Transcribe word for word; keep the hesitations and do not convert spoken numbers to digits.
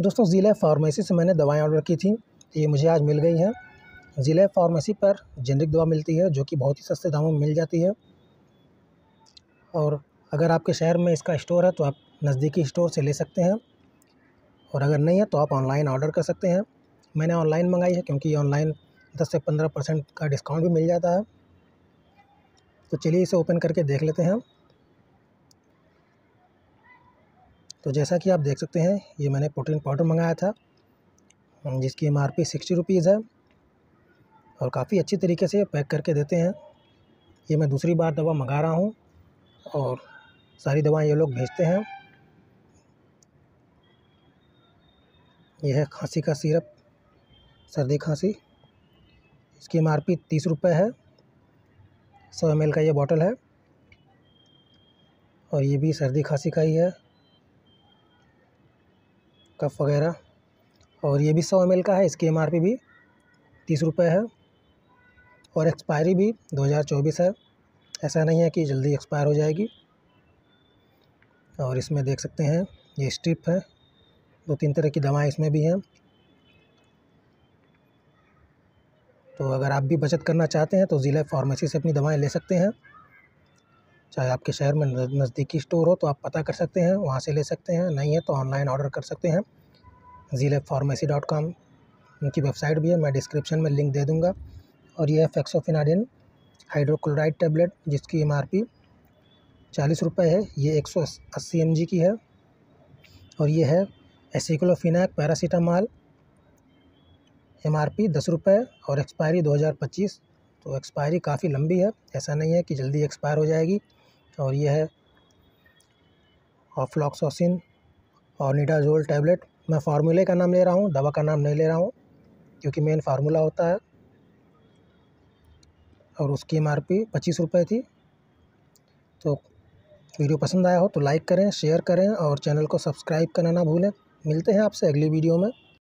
दोस्तों ज़िला फार्मेसी से मैंने दवाएं ऑर्डर की थी, ये मुझे आज मिल गई हैं। ज़िला फार्मेसी पर जेनरिक दवा मिलती है जो कि बहुत ही सस्ते दामों में मिल जाती है। और अगर आपके शहर में इसका स्टोर है तो आप नज़दीकी स्टोर से ले सकते हैं, और अगर नहीं है तो आप ऑनलाइन ऑर्डर कर सकते हैं। मैंने ऑनलाइन मंगाई है क्योंकि ऑनलाइन दस से पंद्रह परसेंट का डिस्काउंट भी मिल जाता है। तो चलिए इसे ओपन करके देख लेते हैं। तो जैसा कि आप देख सकते हैं, ये मैंने प्रोटीन पाउडर मंगाया था जिसकी M R P sixty rupees है, और काफ़ी अच्छी तरीके से पैक करके देते हैं। ये मैं दूसरी बार दवा मंगा रहा हूँ और सारी दवाएं ये लोग भेजते हैं। यह है खांसी का सिरप, सर्दी खांसी, इसकी एम आर पी तीस रुपये है। सौ एम एल का ये बॉटल है, और ये भी सर्दी खांसी का ही है, कफ वगैरह, और ये भी सौ एम एल का है। इसकी एम आर पी भी तीस रुपये है, और एक्सपायरी भी दो हज़ार चौबीस है। ऐसा नहीं है कि जल्दी एक्सपायर हो जाएगी। और इसमें देख सकते हैं ये स्ट्रिप है, दो तीन तरह की दवाएं इसमें भी हैं। तो अगर आप भी बचत करना चाहते हैं तो ज़िला फार्मेसी से अपनी दवाएं ले सकते हैं। चाहे आपके शहर में नज़दीकी स्टोर हो तो आप पता कर सकते हैं, वहाँ से ले सकते हैं। नहीं है तो ऑनलाइन ऑर्डर कर सकते हैं। ज़िला फार्मेसी डॉट कॉम उनकी वेबसाइट भी है, मैं डिस्क्रिप्शन में लिंक दे दूँगा। और ये है फेक्सोफिनाडिन हाइड्रोक्लोराइड टैबलेट, जिसकी एम आर पी चालीस रुपये है। ये एक सौ अस्सी एम जी की है। और ये है aceclofenac paracetamol, M R P दस रुपये, और एक्सपायरी दो हज़ार पच्चीस। तो एक्सपायरी काफ़ी लंबी है, ऐसा नहीं है कि जल्दी एक्सपायर हो जाएगी। और ये है ऑफ्लॉक्सोसिन और निडाज़ोल टैबलेट। मैं फार्मूले का नाम ले रहा हूँ, दवा का नाम नहीं ले रहा हूँ, क्योंकि मेन फार्मूला होता है। और उसकी एम आर पी पच्चीस रुपये थी। तो वीडियो पसंद आया हो तो लाइक करें, शेयर करें, और चैनल को सब्सक्राइब करना ना भूलें। मिलते हैं आपसे अगली वीडियो में।